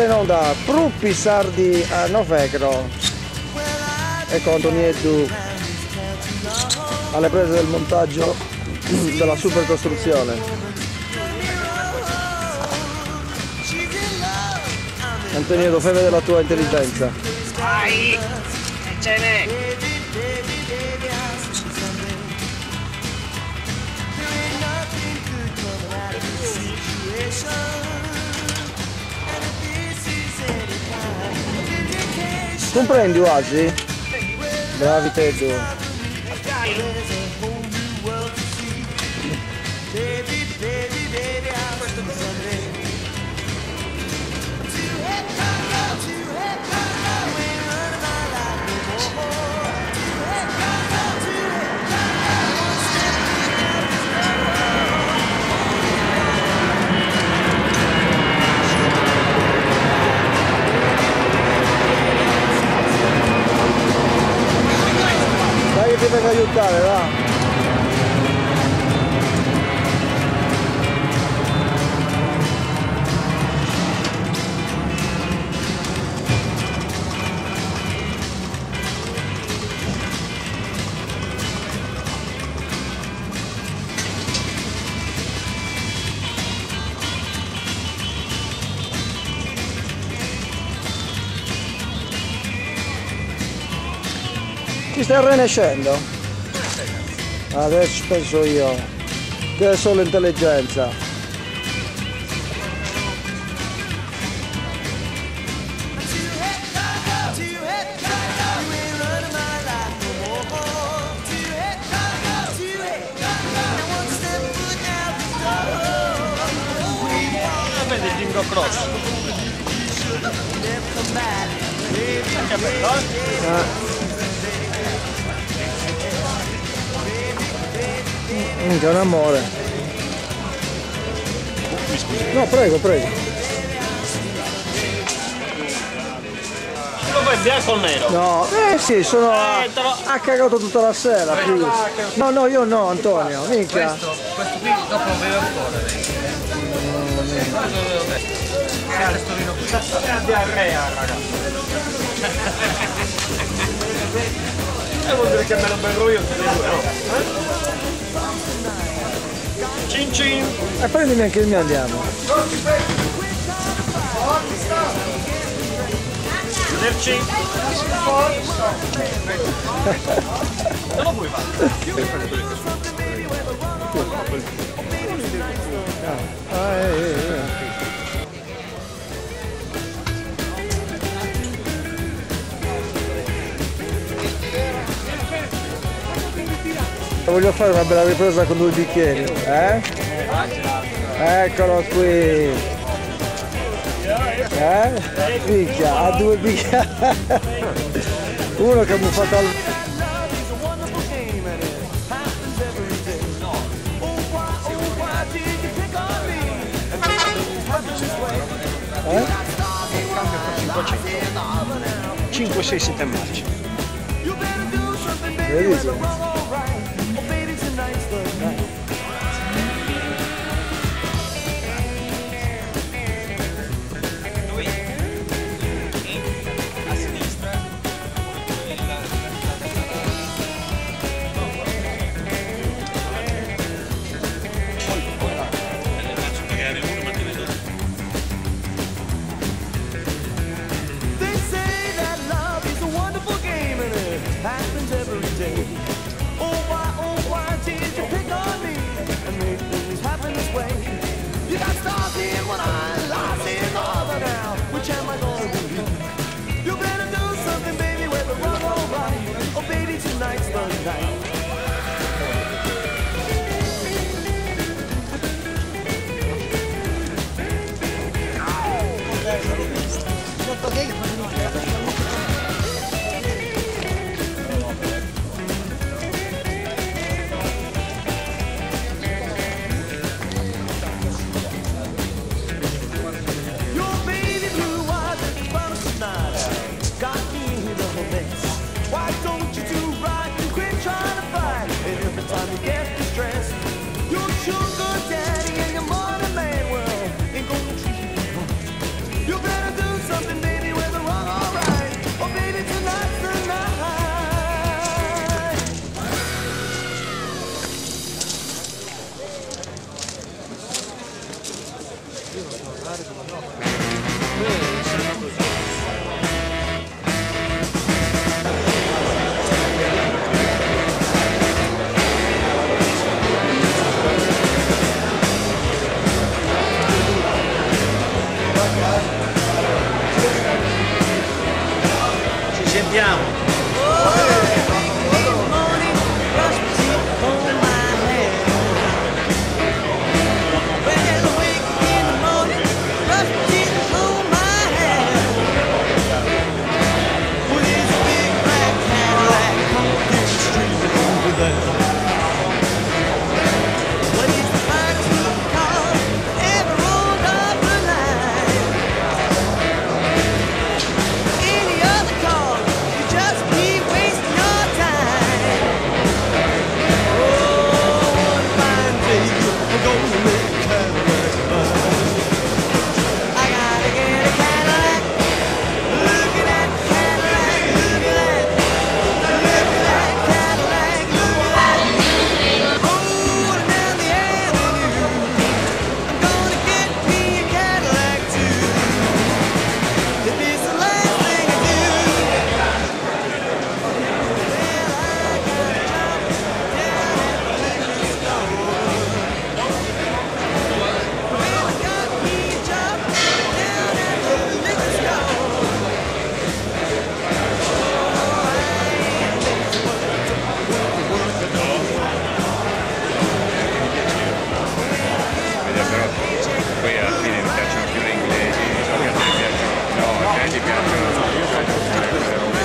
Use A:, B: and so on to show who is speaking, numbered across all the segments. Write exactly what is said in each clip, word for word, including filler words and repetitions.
A: in onda Truppi Sardi a Novecro e con Antonietto alle prese del montaggio della super costruzione. Antonietto, fai vedere la tua intelligenza.
B: Vai! Ce n'è!
A: Comprendi Oasi? Bravi te due. Dai che ti vengo a aiutare, va! Ti stai arrenescendo? Adesso penso io che è solo intelligenza.
B: Vedi il Jingo Cross. Che bello, eh?
A: Eh. Minchia, un amore. No, prego, prego.
B: Lo fai bianco o nero?
A: No, eh sì, sono
B: Eh, te lo-
A: ha cagato tutta la sera. Più. No, no, io no, Antonio, minchia.
C: Questo, questo qui dopo lo beve ancora lei. Questo lo devo mettere. Che ha il storino qui.
B: È diarrea, ragazzi. E vuol dire che me lo bevo io, te ne due. Cin cin!
A: E prendimi anche il mio, andiamo.
B: Merci! Non lo puoi fare?
A: Ah, eh, eh, eh. Voglio fare una bella ripresa con due bicchieri, eh? Eccolo qui! Eh? Minchia, ha due bicchieri! Uno che mi fa tal... Eh?
B: Cambio per cinquecento. cinque, sei, sette marce.
A: Vedi?
C: Andiamo!
D: Poi alla fine mi piacciono più le inglesi, so che a te piacciono, no, a te ti piacciono, no, io faccio quelle robe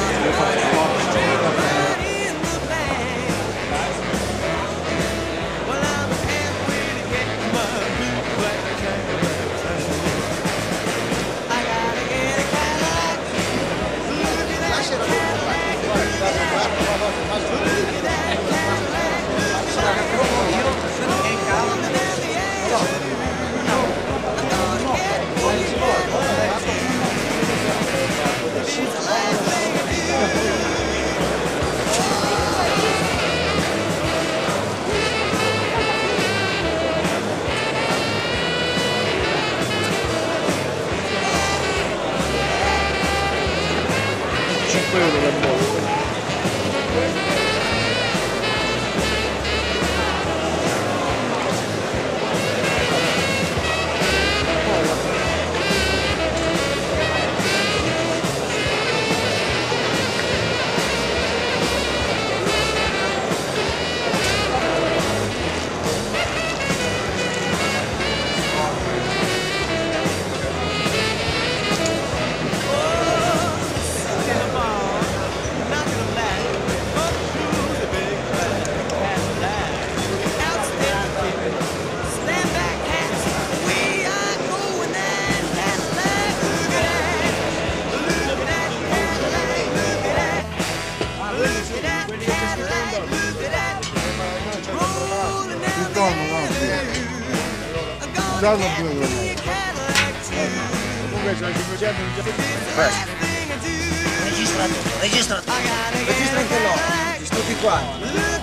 A: cinque euro del posto.
E: Giorno due comunque c'è cinquecento
F: Registra tutto, registra tutto. Registra anche loro, tutti quanti.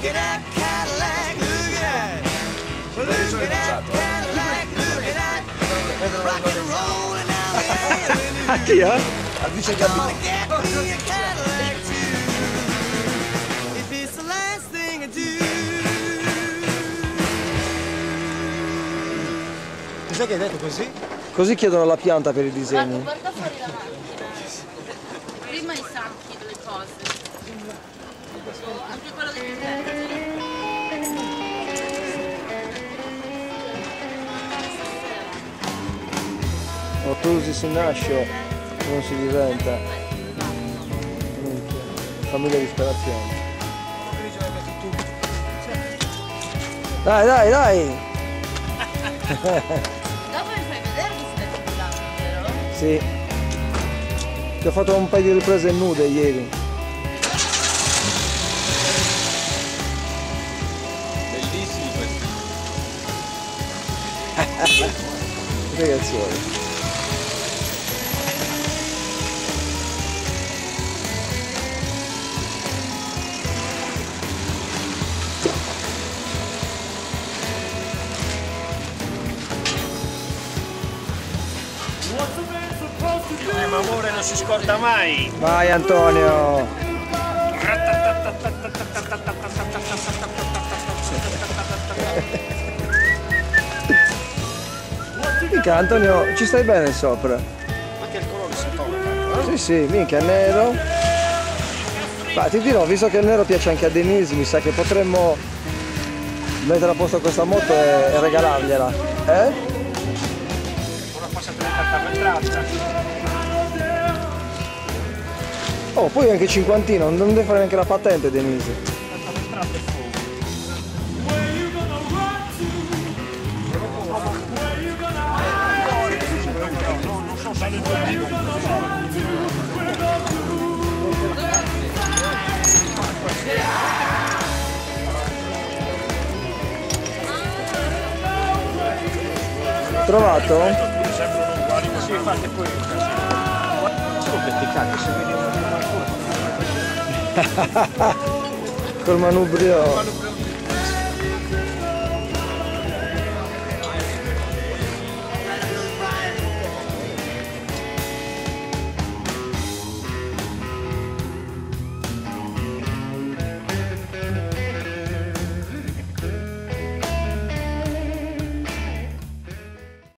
A: A chi eh?
F: Al vice Gabino.
E: Sai che hai detto così?
A: Così chiedono la pianta per i disegni.
G: Guarda, guarda fuori la macchina. Prima i sacchi delle cose. Anche quello dei pezzi.
A: Ottusi si nasce, non si diventa. Minchia. Famiglia disperazione. Dai, dai, dai!
G: Dopo mi fai vedere che stai filmando, vero?
A: Sì. Ti ho fatto un paio di riprese nude ieri.
D: bellissimi questi.
A: Ragazzuoli.
C: Eh, ma amore non si scorda mai.
A: Vai Antonio. Minchia Antonio, ci stai bene sopra?
B: Anche il colore si toglie.
A: Sì sì, minchia nero. Ma ti dirò, visto che il nero piace anche a Denise, mi sa che potremmo mettere a posto questa moto e, e regalargliela. Eh?
B: Ora passate le carta per traccia.
A: Oh, poi anche cinquantino, non deve fare neanche la patente Denise. Trovato?
B: Sembrano uguali così, infatti poi sono petticati, se vedi un
A: Col manubrio.